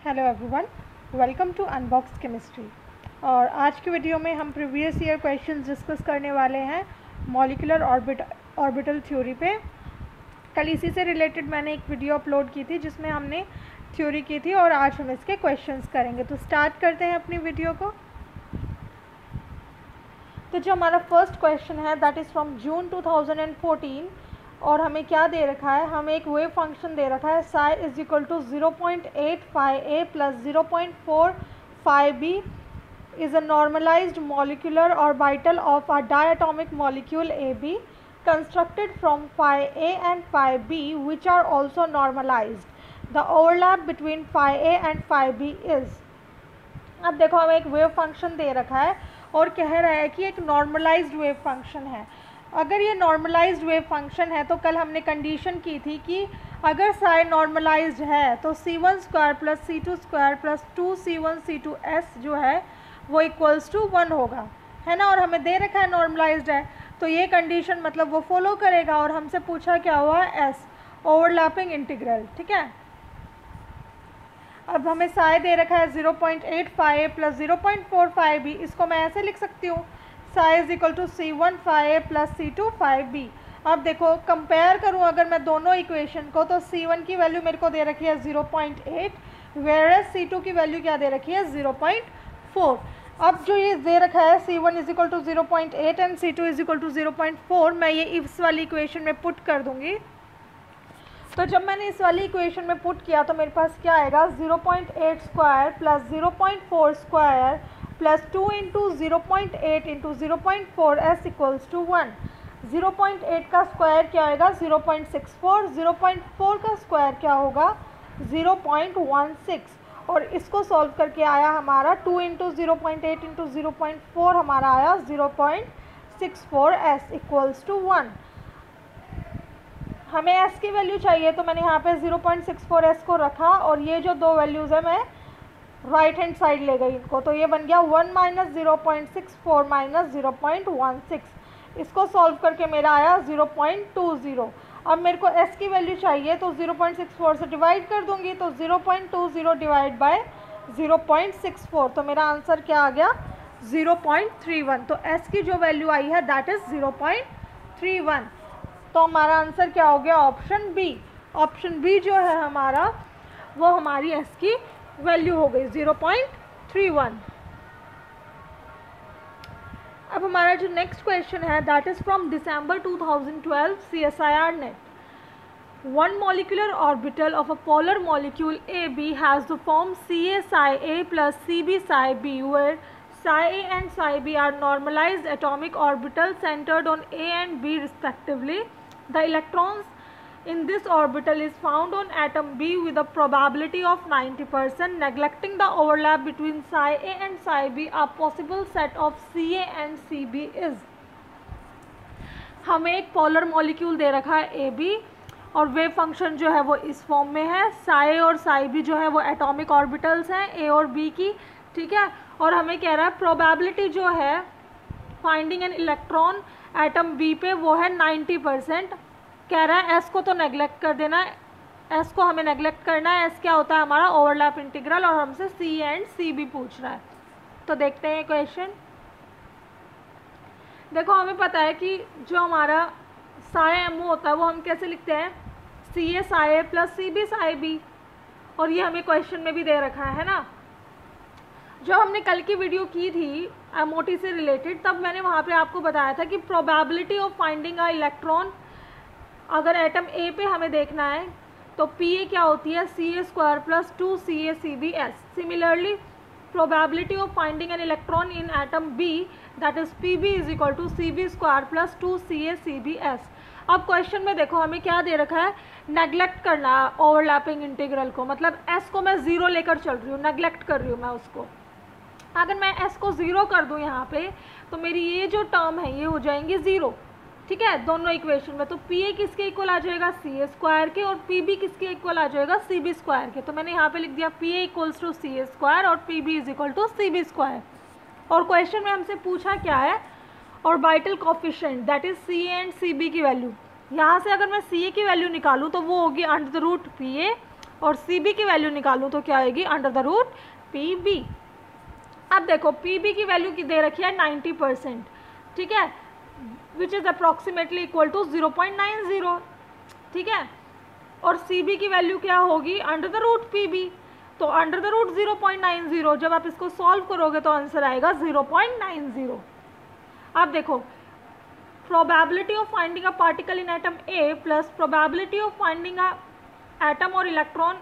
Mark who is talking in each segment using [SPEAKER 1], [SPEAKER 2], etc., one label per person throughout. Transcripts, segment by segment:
[SPEAKER 1] Hello everyone, welcome to unbox chemistry. और आज की वीडियो में हम प्रीवियस ईयर क्वेश्चंस डिस्कस करने वाले हैं मॉलिक्यूलर ऑर्बिटल थ्योरी पे। कल इसी से रिलेटेड मैंने एक वीडियो अपलोड की थी जिसमें हमने थ्योरी की थी और आज हम इसके क्वेश्चंस करेंगे। तो स्टार्ट करते हैं अपनी वीडियो को। तो जो हमारा फर्स्ट क्वेश्चन है दैट इज़ फ्रॉम जून 2014 और हमें क्या दे रखा है, हमें एक वेव फंक्शन दे रखा है psi is equal to 0.85a plus 0.45b is a normalised molecular orbital of a diatomic molecule AB constructed from phi A and phi B which are also normalized. The overlap between phi A and phi B is। अब देखो हमें एक wave function दे रखा है और कह रहा है कि एक नॉर्मलाइज्ड वेव फंक्शन है। अगर ये नॉर्मलाइज्ड वेव फंक्शन है तो कल हमने कंडीशन की थी कि अगर साई नॉर्मलाइज्ड है तो C1 square plus C2 square plus 2C1 C2S जो है वो इक्वल्स टू 1 होगा, है ना। और हमें दे रखा है नॉर्मलाइज्ड है तो ये कंडीशन मतलब वो फॉलो करेगा। और हमसे पूछा क्या हुआ, S ओवरलैपिंग इंटीग्रल, ठीक है। अब हमें साई दे रखा है 0.85 प्लस 0.45b, इसको मैं ऐसे लिख सकती हूँ psi is equal to C1 phi A plus C2 phi B। अब देखो कंपेयर करूँ अगर मैं दोनों इक्वेशन को तो C1 की वैल्यू मेरे को दे रखी है 0.8 वेयरएज C2 की वैल्यू क्या दे रखी है 0.4। अब जो ये दे रखा है C1 is equal to 0.8 and C2 is equal to 0.4 मैं ये इस वाली इक्वेशन में पुट कर दूँगी। तो जब मैंने इस वाली इक्वेशन में पुट किया तो मेरे पास क्या आएगा 0.8 square plus 0.4 square plus 2 into 0.8 into 0.4 S equals to 1। 0.8 का स्क्वायर क्या आएगा 0.64, 0.4 का स्क्वायर क्या होगा 0.16 और इसको सॉल्व करके आया हमारा 2 इंटू 0.8 इंटू 0.4 हमारा आया 0.64 एस इक्वल्स टू 1। हमें s की वैल्यू चाहिए तो मैंने यहाँ पे 0.64 s को रखा और ये जो दो वैल्यूज़ है मैं राइट हैंड साइड ले गई इनको, तो ये बन गया 1 माइनस 0.64 माइनस 0.16। इसको सॉल्व करके मेरा आया 0.20। अब मेरे को s की वैल्यू चाहिए तो 0.64 से डिवाइड कर दूंगी तो 0.20 डिवाइड बाय 0.64 तो मेरा आंसर क्या आ गया 0.31। तो s की जो वैल्यू आई है दैट इज़ 0.31। तो हमारा आंसर क्या हो गया ऑप्शन बी। ऑप्शन बी जो है हमारा वो हमारी एस की वैल्यू हो गई 0.31। अब हमारा जो नेक्स्ट क्वेश्चन है that is from December 2012 CSIR NET. One molecular orbital of a polar molecule AB has the form CA psi A plus CB psi B where psi A and psi B are normalized atomic orbitals centered on A and B respectively. The electrons in this orbital is found on atom B with a probability of 90%. Neglecting the overlap between psi A and psi B, a possible set of CA and CB is। हमें एक polar molecule दे रखा है AB और wave function जो है वो इस फॉर्म में है। psi और psi B जो है वो एटॉमिक ऑर्बिटल्स हैं A और B की, ठीक है। और हमें कह रहा है प्रोबेबिलिटी जो है finding an electron atom B पे वो है 90%। कह रहा है एस को तो नेग्लेक्ट कर देना है, एस को हमें नेग्लेक्ट करना है। एस क्या होता है हमारा ओवरलैप इंटीग्रल और हमसे सी एंड सी भी पूछ रहा है। तो देखते हैं क्वेश्चन। देखो हमें पता है कि जो हमारा साई एमओ होता है वो हम कैसे लिखते हैं C A psi A plus C B psi B, और ये हमें क्वेश्चन में भी दे रखा है ना। जो हमने कल की वीडियो की थी एमओटी से रिलेटेड तब मैंने वहाँ पे आपको बताया था कि probability of finding a electron अगर एटम ए पे हमें देखना है तो पी ए क्या होती है C A square plus 2 C B S. Similarly probability of finding an electron in atom B that is P B is equal to C B square plus 2 C B S. अब question में देखो हमें क्या दे रखा है neglect करना overlapping integral को, मतलब एस को मैं ज़ीरो लेकर चल रही हूँ, नेग्लेक्ट कर रही हूँ मैं उसको। अगर मैं s को ज़ीरो कर दूँ यहाँ पे तो मेरी ये जो टर्म है ये हो जाएंगी ज़ीरो, ठीक है, दोनों इक्वेशन में। तो पी ए किसके इक्वल आ जाएगा सी ए स्क्वायर के और पी बी किसके इक्वल आ जाएगा सी बी स्क्वायर के। तो मैंने यहाँ पे लिख दिया P A equals to C A square और P B is equal to C B square. और क्वेश्चन में हमसे पूछा क्या है orbital coefficient that is C and C B की वैल्यू। यहाँ से अगर मैं सी ए की वैल्यू निकालूँ तो वो होगी under the root P A और सी बी की वैल्यू निकालूँ तो क्या आएगी, under the root P B. अब देखो पी बी की वैल्यू की दे रखी है 90%, ठीक है, which is approximately equal to 0.90, ठीक है, और सी बी की वैल्यू क्या होगी, under the root P B. तो अंडर द रूट 0.90, जब आप इसको सॉल्व करोगे तो आंसर आएगा 0.90। अब देखो probability of finding a particle in atom A plus probability of finding a atom और electron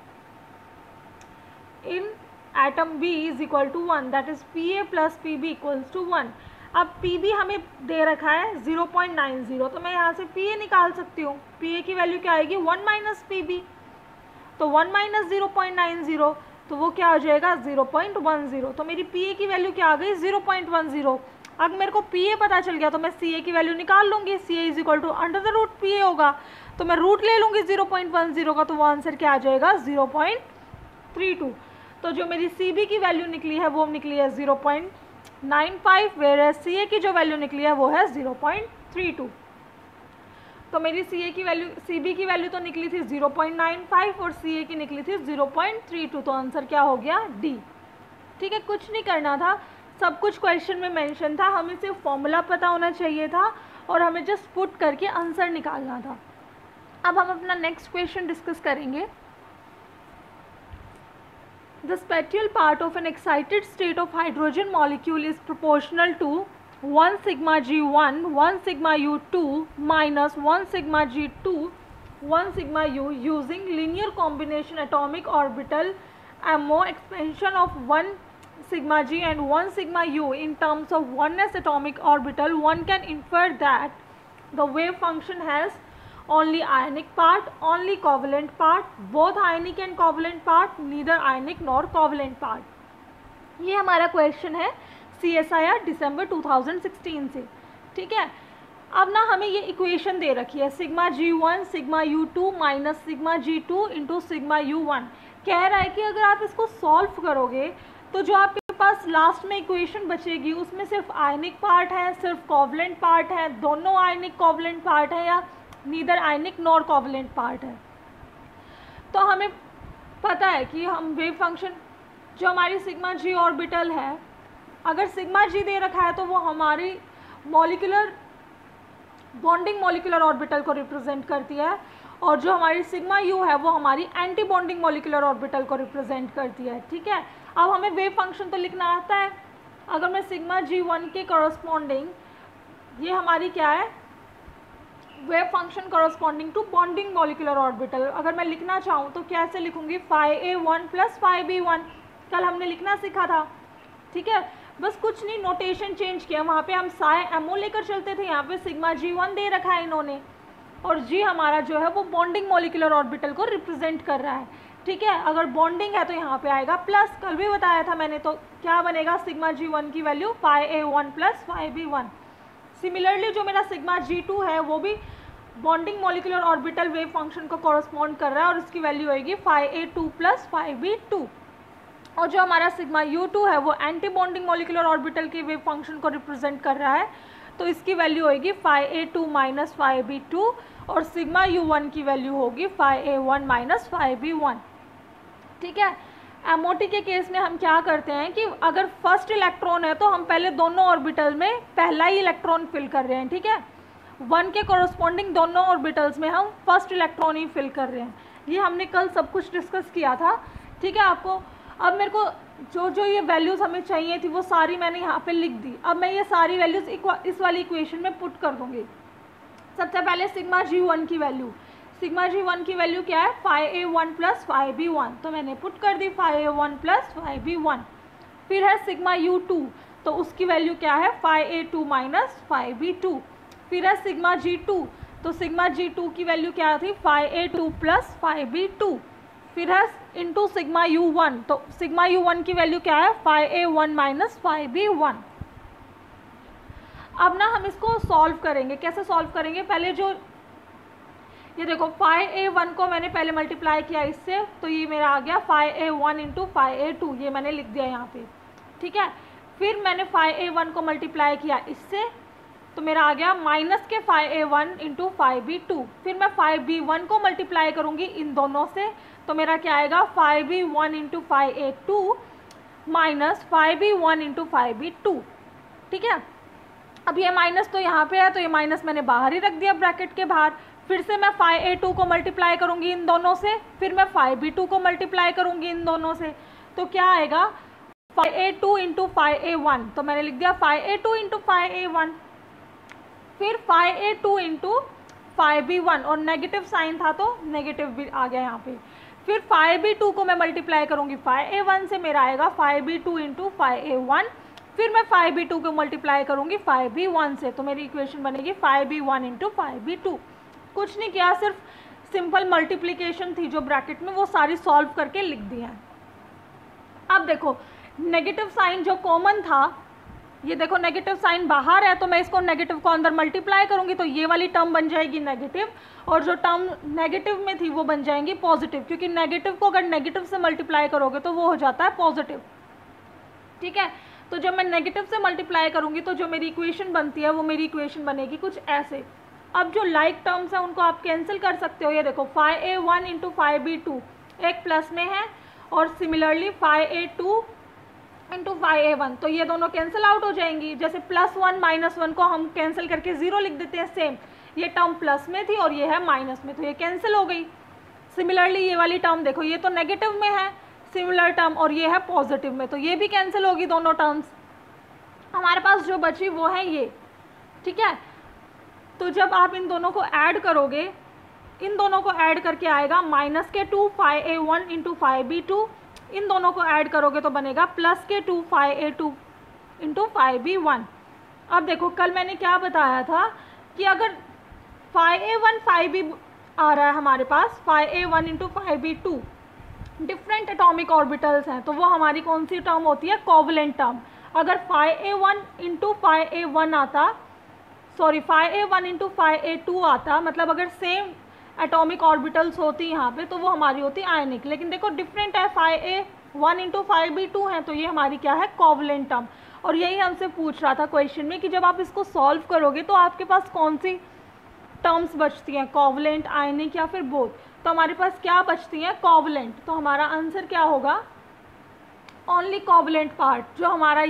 [SPEAKER 1] in atom B is equal to 1, that is P A plus P B equals to 1। अब P B हमें दे रखा है 0.90, तो मैं यहाँ से P A निकाल सकती हूँ। पी ए की वैल्यू क्या आएगी, 1 माइनस पी बी, तो 1 माइनस 0.90, तो वो क्या हो जाएगा 0.10। तो मेरी पी ए की वैल्यू क्या आ गई, 0.10। अगर मेरे को पी ए पता चल गया तो मैं सी ए की वैल्यू निकाल लूँगी। C A is equal to under the root P A होगा, तो मैं रूट ले लूँगी 0.10 का, तो वो आंसर क्या आ जाएगा 0.32। तो जो मेरी सी बी की वैल्यू निकली है वो निकली है 0.95, वेयर सी ए की जो वैल्यू निकली है वो है 0.32। तो मेरी सी ए की वैल्यू, सी बी की वैल्यू तो निकली थी 0.95 और सी ए की निकली थी 0.32, तो आंसर क्या हो गया डी। ठीक है, कुछ नहीं करना था, सब कुछ क्वेश्चन में मेंशन था, हमें सिर्फ फॉर्मूला पता होना चाहिए था और हमें जस्ट पुट करके आंसर निकालना था। अब हम अपना नेक्स्ट क्वेश्चन डिस्कस करेंगे। The spatial part of an excited state of hydrogen molecule is proportional to 1 sigma g1, 1 sigma u2 minus 1 sigma g2, 1 sigma u using linear combination atomic orbital MO expansion of 1 sigma g and 1 sigma u in terms of oneness atomic orbital. One can infer that the wave function has only ionic part, only covalent part, both ionic and covalent part, neither ionic nor covalent part। ये हमारा question है CSIR दिसंबर 2016 से। ठीक है, अब ना हमें ये इक्वेशन दे रखी है sigma G1 sigma U2 minus sigma G2 into sigma U1। कह रहा है कि अगर आप इसको सॉल्व करोगे तो जो आपके पास लास्ट में इक्वेशन बचेगी उसमें सिर्फ आयनिक पार्ट है, सिर्फ कोवलेंट पार्ट है, दोनों आयनिक कोवलेंट पार्ट है, या neither ionic nor covalent part है। तो हमें पता है कि हम वेव फंक्शन जो हमारी सिग्मा जी ऑर्बिटल है, अगर सिग्मा जी दे रखा है तो वो हमारी मॉलिक्यूलर बॉन्डिंग मॉलिक्यूलर ऑर्बिटल को रिप्रेजेंट करती है, और जो हमारी सिग्मा यू है वो हमारी एंटी बॉन्डिंग मॉलिक्यूलर ऑर्बिटल को रिप्रेजेंट करती है। ठीक है, अब हमें वेव फंक्शन तो लिखना आता है। अगर मैं सिग्मा जी1 के कॉरस्पॉन्डिंग, ये हमारी क्या है, wave function corresponding to bonding molecular orbital, अगर मैं लिखना चाहूँ तो कैसे लिखूँगी, phi-a1 प्लस phi-b1, कल हमने लिखना सीखा था। ठीक है, बस कुछ नहीं, नोटेशन चेंज किया, वहाँ पे हम psi-mo लेकर चलते थे, यहाँ पे सिग्मा जी1 दे रखा है इन्होंने, और जी हमारा जो है वो बॉन्डिंग मॉलिक्यूलर ऑर्बिटल को रिप्रेजेंट कर रहा है। ठीक है, अगर बॉन्डिंग है तो यहाँ पे आएगा प्लस, कल भी बताया था मैंने, तो क्या बनेगा सिग्मा जी1 की value phi-a1 plus phi-b1। Similarly जो मेरा सिग्मा G2 है वो भी bonding molecular orbital wave function को कॉरस्पॉन्ड कर रहा है, और उसकी वैल्यू होगी phi-a2 प्लस phi-b2। और जो हमारा सिग्मा U2 है वो एंटी बॉन्डिंग मॉलिक्यूलर ऑर्बिटल के वेव फंक्शन को रिप्रेजेंट कर रहा है, तो इसकी वैल्यू होगी phi-a2 माइनस phi-b2, और सिग्मा U1 की वैल्यू होगी phi-a1 माइनस phi-b1। ठीक है, MOT के केस में हम क्या करते हैं कि अगर फर्स्ट इलेक्ट्रॉन है तो हम पहले दोनों ऑर्बिटल में पहला ही इलेक्ट्रॉन फिल कर रहे हैं। ठीक है, 1 के कॉरस्पॉन्डिंग दोनों ऑर्बिटल्स में हम फर्स्ट इलेक्ट्रॉन ही फिल कर रहे हैं। ये हमने कल सब कुछ डिस्कस किया था। ठीक है, आपको अब मेरे को जो जो ये वैल्यूज़ हमें चाहिए थी वो सारी मैंने यहाँ पे लिख दी। अब मैं ये सारी वैल्यूज़ इस वाली इक्वेशन में पुट कर दूँगी। सबसे पहले सिग्मा G1 की वैल्यू, सिग्मा G1 की वैल्यू क्या है, phi-a1 प्लस phi-b1, तो मैंने पुट कर दी phi-a1 प्लस phi-b1। फिर है सिग्मा U2, तो उसकी वैल्यू क्या है, phi-a2 माइनस phi-b2। फिर है सिग्मा G2, तो सिग्मा G2 की वैल्यू क्या थी, phi-a2 प्लस phi-b2। फिर है इंटू सिग्मा U1, तो सिग्मा U1 की वैल्यू क्या है, phi-a1 माइनस phi-b1। अब ना हम इसको सॉल्व करेंगे। कैसे सॉल्व करेंगे, पहले जो ये देखो phi-a1 को मैंने पहले मल्टीप्लाई किया इससे, तो ये मेरा आ गया phi-a1 इंटू phi-a2, ये मैंने लिख दिया यहाँ पे। ठीक है, फिर मैंने phi-a1 को मल्टीप्लाई किया इससे, तो मेरा आ गया माइनस के phi-a1 इंटू phi-b2। फिर मैं phi-b1 को मल्टीप्लाई करूँगी इन दोनों से, तो मेरा क्या आएगा 5b1 into 5a2 minus 5b1 into 5b2। ठीक है, अब ये माइनस तो यहाँ पे है तो ये माइनस मैंने बाहर ही रख दिया ब्रैकेट के बाहर। फिर से मैं 5a2 को मल्टीप्लाई करूँगी इन दोनों से, फिर मैं 5b2 को मल्टीप्लाई करूँगी इन दोनों से, तो क्या आएगा 5a2 इंटू 5a1, तो मैंने लिख दिया 5a2 इंटू 5a1, फिर 5a2 इंटू 5b1 और नेगेटिव साइन था तो नेगेटिव भी आ गया यहाँ पे। फिर 5b2 को मैं मल्टीप्लाई करूँगी 5a1 से, मेरा आएगा 5b2 इंटू 5a1, फिर मैं 5b2 को मल्टीप्लाई करूँगी 5b1 से, तो मेरी इक्वेशन बनेगी 5b1 इंटू 5b2। कुछ नहीं किया, सिर्फ सिंपल मल्टीप्लिकेशन थी जो ब्रैकेट में, वो सारी सॉल्व करके लिख दी है। अब देखो नेगेटिव साइन जो कॉमन था, ये देखो नेगेटिव साइन बाहर है तो मैं इसको नेगेटिव को अंदर मल्टीप्लाई करूंगी तो ये वाली टर्म बन जाएगी नेगेटिव, और जो टर्म नेगेटिव में थी वो बन जाएंगी पॉजिटिव, क्योंकि नेगेटिव को अगर नेगेटिव से मल्टीप्लाई करोगे तो वो हो जाता है पॉजिटिव। ठीक है, तो जब मैं नेगेटिव से मल्टीप्लाई करूंगी तो जो मेरी इक्वेशन बनती है वो मेरी इक्वेशन बनेगी कुछ ऐसे। अब जो लाइक टर्म्स है उनको आप कैंसिल कर सकते हो। ये देखो 5a1 इंटू 5b2 एक प्लस में है, और सिमिलरली 5a2 इंटू 5a1, तो ये दोनों कैंसिल आउट हो जाएंगी। जैसे +1 -1 को हम कैंसिल करके 0 लिख देते हैं, सेम ये टर्म प्लस में थी और ये है माइनस में, तो ये कैंसिल हो गई। सिमिलरली ये वाली टर्म देखो, ये तो नेगेटिव में है सिमिलर टर्म, और ये है पॉजिटिव में, तो ये भी कैंसिल होगी दोनों टर्म्स। हमारे पास जो बची वो है ये। ठीक है, तो जब आप इन दोनों को ऐड करोगे, इन दोनों को ऐड करके आएगा -2 5a1 इंटू 5b2, इन दोनों को ऐड करोगे तो बनेगा +2 5a2 इंटू 5b1। अब देखो कल मैंने क्या बताया था कि अगर 5a1 5b आ रहा है हमारे पास, 5a1 into 5b2 different atomic orbitals हैं, तो वो हमारी कौन सी टर्म होती है, कोवलेंट टर्म। अगर 5a1 इंटू 5a1 आता, सॉरी 5a1 इंटू 5a2 आता, मतलब अगर सेम एटॉमिक ऑर्बिटल्स होती यहाँ पे तो वो हमारी होती आयनिक। लेकिन देखो डिफरेंट है, 5a1 इंटू 5b2 है, तो ये हमारी क्या है, कोवलेंट टर्म। और यही हमसे पूछ रहा था क्वेश्चन में कि जब आप इसको सॉल्व करोगे तो आपके पास कौन सी टर्म्स बचती हैं, कोवलेंट, आयनिक या फिर बोथ। तो हमारे पास क्या बचती हैं, कोवलेंट। तो हमारा आंसर क्या होगा, ओनली कोवलेंट पार्ट। जो हमारा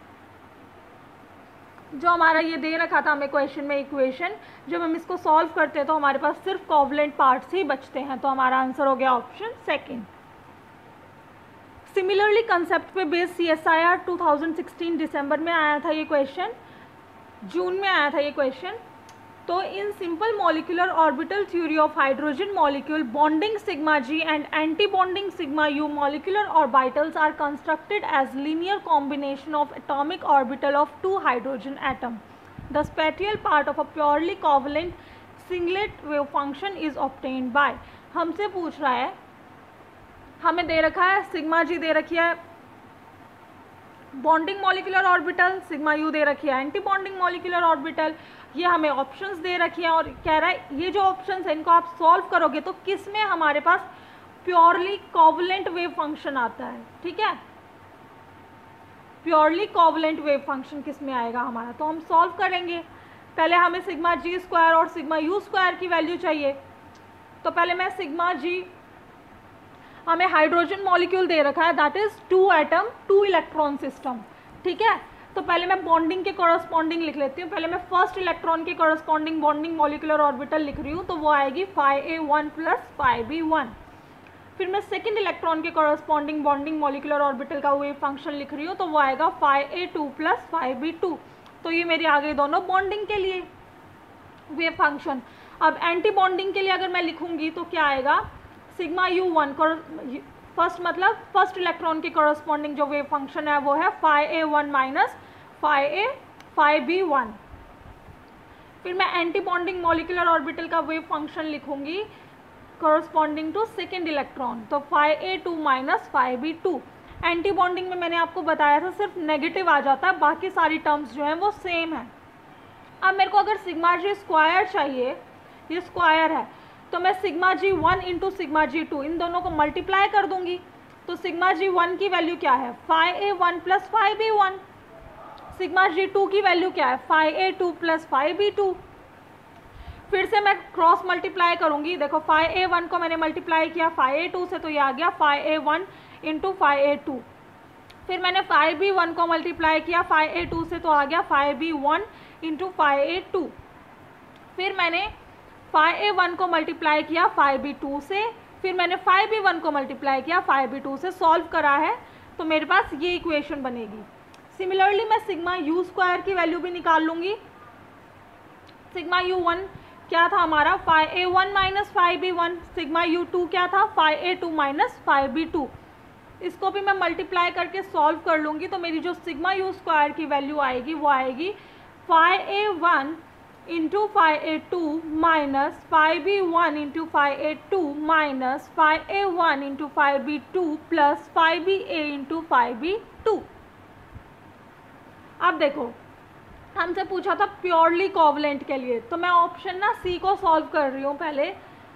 [SPEAKER 1] ये दे रखा था हमें क्वेश्चन में इक्वेशन, जब हम इसको सॉल्व करते हैं तो हमारे पास सिर्फ कोवलेंट पार्ट्स ही बचते हैं, तो हमारा आंसर हो गया ऑप्शन सेकंड। सिमिलरली कंसेप्ट पे बेस्ड CSIR 2016 दिसंबर में आया था ये क्वेश्चन, जून में आया था ये क्वेश्चन। तो in simple molecular orbital theory of hydrogen molecule bonding sigma G and anti bonding sigma U molecular orbitals are constructed as linear combination of atomic orbital of 2 hydrogen atom. The spatial part of a purely covalent singlet wave function is obtained by. हमसे पूछ रहा है, हमें दे रखा है sigma जी दे रखी है bonding molecular orbital, sigma U दे रखी है एंटी बॉन्डिंग मॉलिक्यूलर ऑर्बिटल, ये हमें ऑप्शंस दे रखी हैं, और कह रहा है ये जो ऑप्शंस हैं इनको आप सॉल्व करोगे तो किस में हमारे पास प्योरली कोवलेंट वेव फंक्शन आता है। ठीक है, प्योरली कोवलेंट वेव फंक्शन किस में आएगा हमारा, तो हम सॉल्व करेंगे। पहले हमें सिग्मा जी स्क्वायर और सिग्मा यू स्क्वायर की वैल्यू चाहिए, तो पहले मैं सिग्मा जी, हमें हाइड्रोजन मॉलिक्यूल दे रखा है that is 2 atom 2 electron system. ठीक है, तो पहले मैं बॉन्डिंग के कॉरस्पॉन्डिंग लिख लेती हूँ। पहले मैं फर्स्ट इलेक्ट्रॉन के कॉरस्पॉन्डिंग बॉन्डिंग मॉलिक्यूलर ऑर्बिटल लिख रही हूँ, तो वो आएगी 5a1 प्लस 5b1। फिर मैं सेकंड इलेक्ट्रॉन के कॉरस्पॉन्डिंग बॉन्डिंग मॉलिक्यूलर ऑर्बिटल का वेव फंक्शन लिख रही हूँ, तो वो आएगा 5a2 प्लस 5b2। तो ये मेरी आ गई दोनों बॉन्डिंग के लिए वेव फंक्शन। अब एंटी बॉन्डिंग के लिए अगर मैं लिखूंगी तो क्या आएगा, सिग्मा u1 फर्स्ट मतलब फर्स्ट इलेक्ट्रॉन के कॉरस्पॉन्डिंग जो वेव फंक्शन है वो है 5a1 माइनस 5b1। फिर मैं एंटी बॉन्डिंग मॉलिक्यूलर ऑर्बिटल का वेव फंक्शन लिखूंगी कॉरस्पॉन्डिंग टू सेकेंड इलेक्ट्रॉन, तो 5a2 minus 5b2। Anti bonding में मैंने आपको बताया था सिर्फ नेगेटिव आ जाता है, बाकी सारी टर्म्स जो हैं वो सेम है। अब मेरे को अगर सिग्मा जी स्क्वायर चाहिए, ये स्क्वायर है, तो मैं sigma G 1 into sigma G 2 इन दोनों को मल्टीप्लाई कर दूंगी, तो सिग्मा जी 1 की वैल्यू क्या है 5a1 plus 5b1, sigma G 2 की वैल्यू क्या है 5a2 प्लस 5b2। फिर से मैं क्रॉस मल्टीप्लाई करूँगी। देखो फाई ए वन को मैंने मल्टीप्लाई किया फाई ए टू से, तो ये आ गया phi A one into phi A two. फिर मैंने फाई बी वन को मल्टीप्लाई किया फाई ए टू से, तो आ गया phi B one into phi A two. फिर मैंने फाई ए वन को मल्टीप्लाई किया फाई बी टू से, फिर मैंने फाई बी वन को मल्टीप्लाई किया फाई बी टू से, सॉल्व करा है, तो मेरे पास ये इक्वेशन बनेगी। सिमिलरली मैं सिग्मा यू स्क्वायर की वैल्यू भी निकाल लूँगी। सिग्मा यू वन क्या था हमारा, phi A one minus phi B one. Sigma U two क्या था, phi A two minus phi B two. इसको भी मैं मल्टीप्लाई करके सॉल्व कर लूँगी, तो मेरी जो सिग्मा यू स्क्वायर की वैल्यू आएगी वो आएगी phi A one into phi A two minus phi B one into phi A two minus phi A one into phi B two plus phi B A into phi B two. अब देखो हमसे पूछा था purely covalent के लिए, तो मैं option ना सी को सॉल्व कर रही हूँ पहले।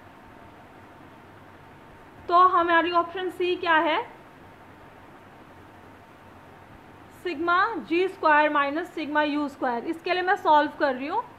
[SPEAKER 1] तो हमारी ऑप्शन सी क्या है, sigma G square minus sigma U square. इसके लिए मैं सॉल्व कर रही हूँ।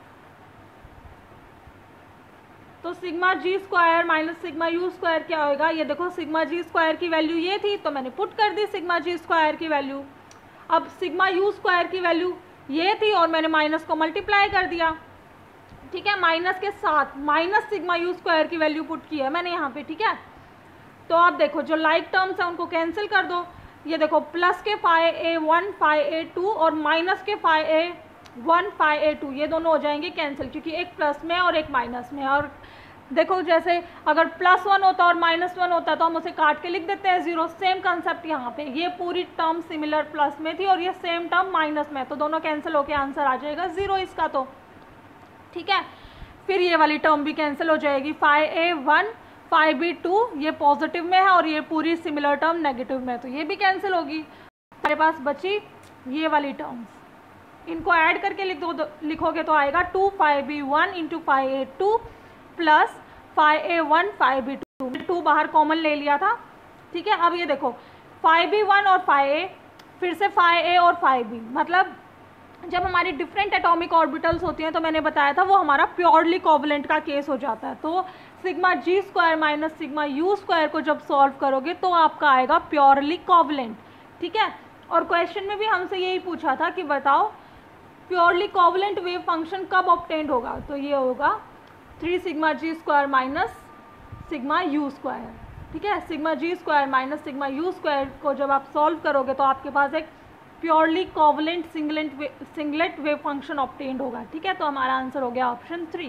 [SPEAKER 1] तो sigma G square minus sigma U square क्या होगा, ये देखो सिग्मा जी स्क्वायर की वैल्यू ये थी, तो मैंने पुट कर दी सिग्मा जी स्क्वायर की वैल्यू। अब सिग्मा यू स्क्वायर की वैल्यू ये थी और मैंने माइनस को मल्टीप्लाई कर दिया, ठीक है, माइनस के साथ माइनस सिग्मा यू स्क्वायर की वैल्यू पुट की है मैंने यहाँ पे, ठीक है। तो आप देखो जो लाइक टर्म्स है उनको कैंसिल कर दो। ये देखो प्लस के phi A one phi A two और माइनस के phi A one phi A two, ये दोनों हो जाएंगे कैंसिल, क्योंकि एक प्लस में और एक माइनस में। और देखो जैसे अगर प्लस वन होता और माइनस वन होता तो हम उसे काट के लिख देते हैं ज़ीरो। सेम कंसेप्ट यहाँ पे, ये पूरी टर्म सिमिलर प्लस में थी और ये सेम टर्म माइनस में, तो दोनों कैंसिल होके आंसर आ जाएगा ज़ीरो इसका, तो ठीक है। फिर ये वाली टर्म भी कैंसिल हो जाएगी, phi A one phi B two ये पॉजिटिव में है और ये पूरी सिमिलर टर्म नेगेटिव में है, तो ये भी कैंसिल होगी। हमारे पास बची ये वाली टर्म्स, इनको ऐड करके लिखोगे तो आएगा two phi B one into phi A two plus phi A one phi B two. Two बाहर कॉमन ले लिया था, ठीक है। अब ये देखो फाई बी वन और फाई ए, फिर से फाई ए और फाई बी, मतलब जब हमारी डिफरेंट एटॉमिक ऑर्बिटल्स होती हैं तो मैंने बताया था वो हमारा प्योरली कोवलेंट का केस हो जाता है। तो sigma G square minus sigma U square को जब सॉल्व करोगे तो आपका आएगा प्योरली कोवलेंट, ठीक है। और क्वेश्चन में भी हमसे यही पूछा था कि बताओ प्योरली कोवलेंट वेव फंक्शन कब ऑब्टेन्ड होगा, तो ये होगा 3 sigma G square minus sigma U square, ठीक है। Sigma G square minus sigma U square को जब आप सॉल्व करोगे तो आपके पास एक purely covalent singlet wave function obtained होगा, ठीक है। तो हमारा आंसर हो गया option 3।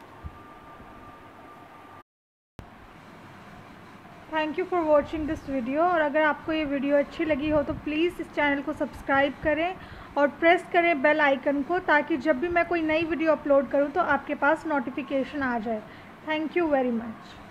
[SPEAKER 1] Thank you for watching this video. और अगर आपको ये वीडियो अच्छी लगी हो तो प्लीज़ इस चैनल को सब्सक्राइब करें और प्रेस करें बेल आइकन को, ताकि जब भी मैं कोई नई वीडियो अपलोड करूं तो आपके पास नोटिफिकेशन आ जाए। Thank you very much.